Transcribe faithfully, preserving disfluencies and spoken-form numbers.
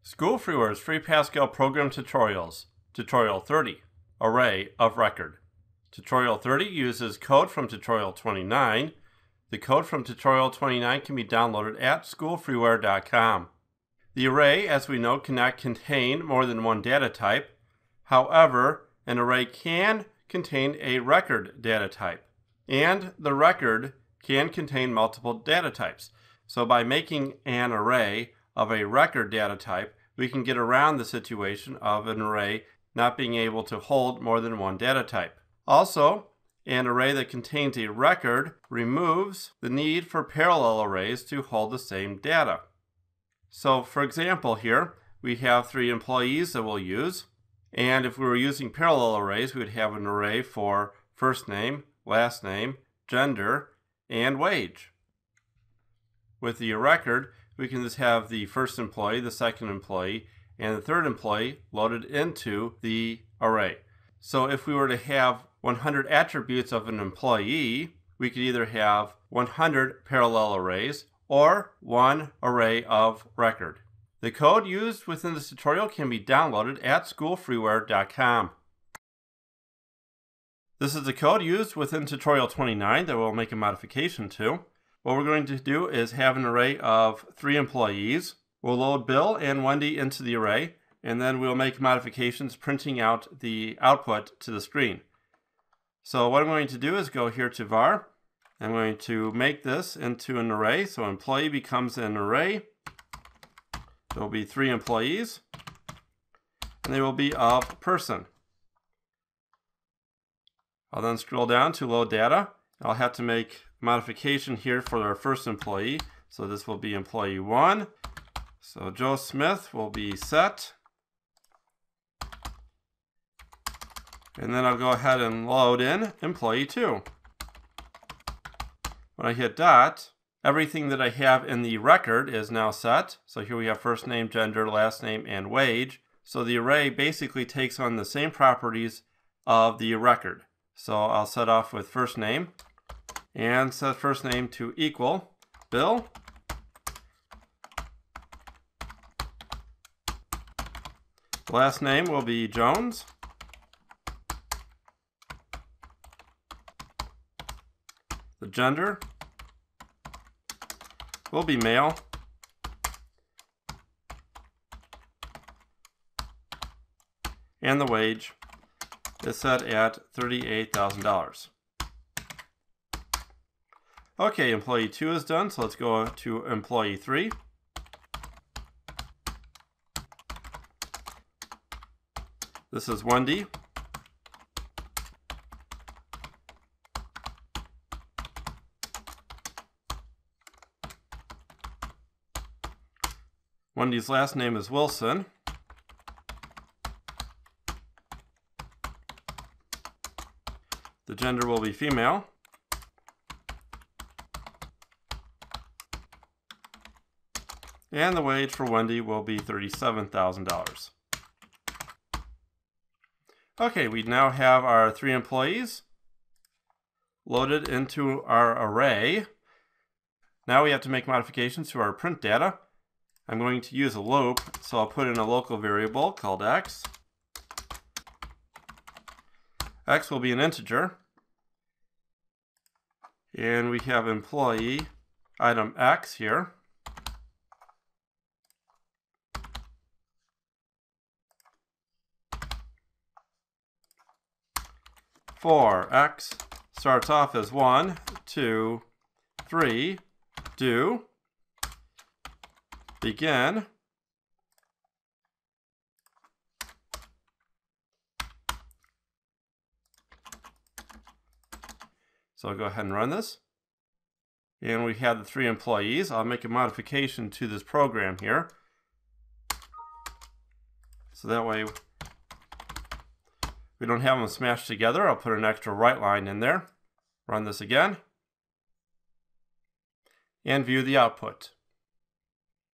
SchoolFreeware's free Pascal program tutorials. Tutorial thirty, Array of Record. Tutorial thirty uses code from Tutorial twenty-nine. The code from Tutorial twenty-nine can be downloaded at school freeware dot com. The array, as we know, cannot contain more than one data type. However, an array can contain a record data type, and the record can contain multiple data types. So by making an array of a record data type, we can get around the situation of an array not being able to hold more than one data type. Also, an array that contains a record removes the need for parallel arrays to hold the same data. So for example here, we have three employees that we'll use, and if we were using parallel arrays, we would have an array for first name, last name, gender, and wage. With the record, we can just have the first employee, the second employee, and the third employee loaded into the array. So if we were to have one hundred attributes of an employee, we could either have one hundred parallel arrays or one array of record. The code used within this tutorial can be downloaded at school freeware dot com. This is the code used within Tutorial twenty-nine that we'll make a modification to. What we're going to do is have an array of three employees. We'll load Bill and Wendy into the array, and then we'll make modifications printing out the output to the screen. So what I'm going to do is go here to var. I'm going to make this into an array. So employee becomes an array. There will be three employees, and they will be of person. I'll then scroll down to load data. I'll have to make modification here for our first employee. So this will be employee one. So Joe Smith will be set. And then I'll go ahead and load in employee two. When I hit dot, everything that I have in the record is now set. So here we have first name, gender, last name, and wage. So the array basically takes on the same properties of the record. So I'll set off with first name and set first name to equal Bill. Last name will be Jones. The gender will be male. And the wage is set at thirty-eight thousand dollars. Okay, employee two is done, so let's go to employee three. This is Wendy. Wendy's last name is Wilson. The gender will be female. And the wage for Wendy will be thirty-seven thousand dollars. Okay, we now have our three employees loaded into our array. Now we have to make modifications to our print data. I'm going to use a loop, so I'll put in a local variable called x. X will be an integer. And we have employee item X here. For X starts off as one, two, three, do, begin, so I'll go ahead and run this. And we have the three employees. I'll make a modification to this program here. So that way we don't have them smashed together. I'll put an extra write line in there. Run this again. And view the output.